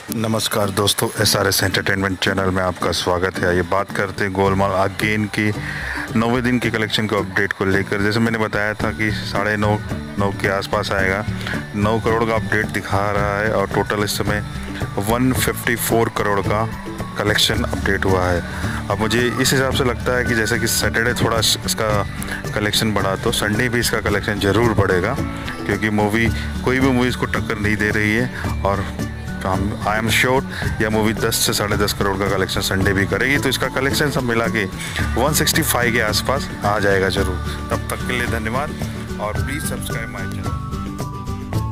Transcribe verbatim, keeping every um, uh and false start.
नमस्कार दोस्तों, S R S entertainment channel में आपका स्वागत है। ये बात करते हैं गोलमाल अगेन की नौवें दिन के कलेक्शन को अपडेट को लेकर। जैसे मैंने बताया था कि साढ़े नौ नौ के आसपास आएगा, नौ करोड़ का अपडेट दिखा रहा है और टोटल इस समय एक सौ चौवन करोड़ का कलेक्शन अपडेट हुआ है। अब मुझे इस हिसाब से लगता है कि जैसे कि सैटरडे थोड़ा इसका कलेक्शन बढ़ा तो संडे भी इसका कलेक्शन ज़रूर बढ़ेगा, क्योंकि मूवी कोई भी मूवी इसको टक्कर नहीं दे रही है। और आई एम श्योर यह मूवी दस से साढ़े दस करोड़ का कलेक्शन संडे भी करेगी, तो इसका कलेक्शन सब मिला के एक सौ पैंसठ के आसपास आ जाएगा ज़रूर। तब तक के लिए धन्यवाद और प्लीज़ सब्सक्राइब माय चैनल।